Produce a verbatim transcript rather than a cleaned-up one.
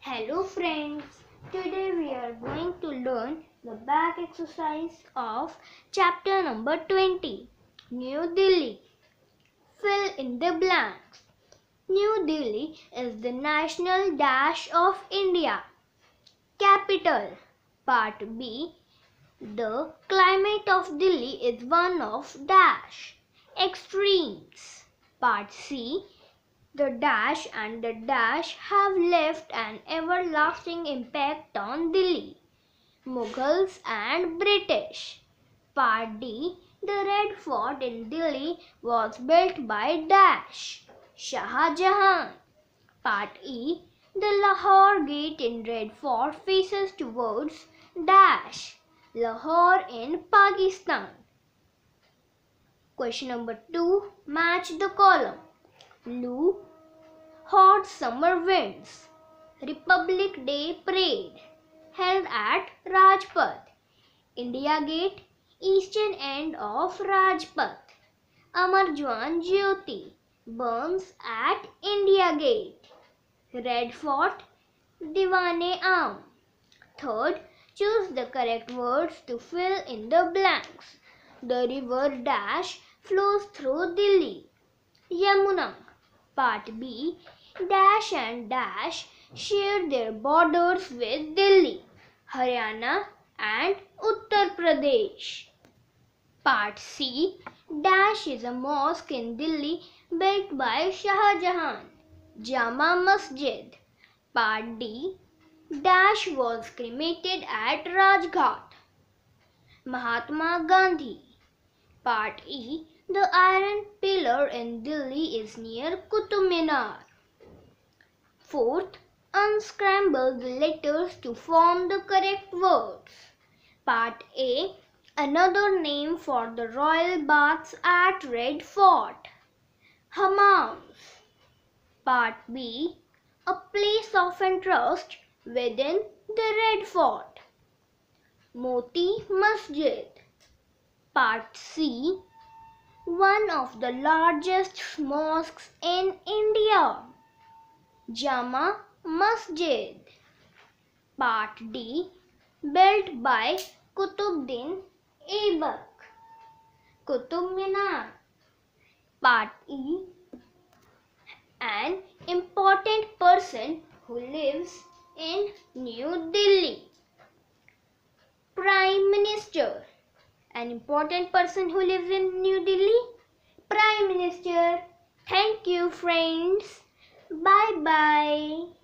Hello friends, today we are going to learn the back exercise of chapter number twenty, New Delhi. Fill in the blanks. New Delhi is the national dash of India. Capital. Part B. The climate of Delhi is one of dash extremes. Part C. The dash and the dash have left an everlasting impact on Delhi, Mughals and British. Part D. The Red Fort in Delhi was built by dash Shah Jahan. Part E. The Lahore Gate in Red Fort faces towards dash Lahore in Pakistan. Question number two. Match the column. Loo, hot summer winds. Republic Day parade held at Rajpath. India Gate, eastern end of Rajpath. Amar Jawan Jyoti burns at India Gate. Red Fort, Diwan-e-Aam. Third, choose the correct words to fill in the blanks. The river dash flows through Delhi. Yamuna. Part B. Dash and dash share their borders with Delhi, Haryana and Uttar Pradesh. Part C. Dash is a mosque in Delhi built by Shah Jahan, Jama Masjid. Part D. Dash was cremated at Rajghat, Mahatma Gandhi. Part E. The iron pillar in Delhi is near Qutub Minar. Fourth, unscramble the letters to form the correct words. Part A. Another name for the royal baths at Red Fort, Hammams. Part B. A place of interest within the Red Fort, Moti Masjid. Part C. One of the largest mosques in India, Jama Masjid. Part D. Built by Qutbuddin Aibak, Qutub Minar. Part E. An important person who lives in New Delhi, Prime Minister. An important person who lives in New Delhi, Prime Minister. Thank you friends. Bye bye.